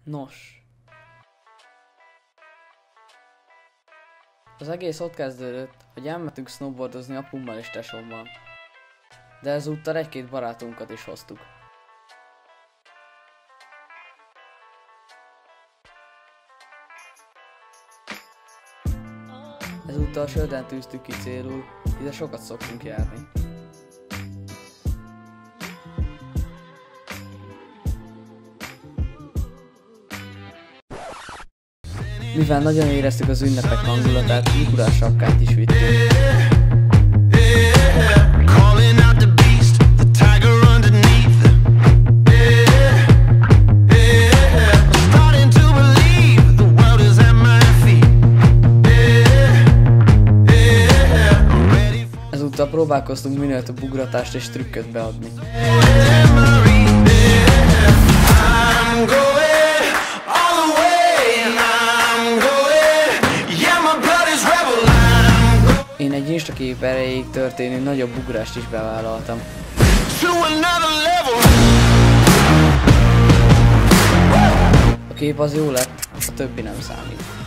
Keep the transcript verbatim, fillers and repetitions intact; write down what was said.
Nos. Az egész ott kezdődött, hogy elmentünk snowboardozni apummal és tesómmal. De ezúttal egy-két barátunkat is hoztuk. Ezúttal Sölden tűztük ki célul, ide sokat szoktunk járni. Mivel nagyon éreztük az ünnepek hangulatát, Mikulás sapkát is vittünk. Ezúttal próbálkoztunk minél több ugratást és trükköt beadni. Én egy instakép erejéig történő nagyobb ugrást is bevállaltam. A kép az jó lett, a többi nem számít.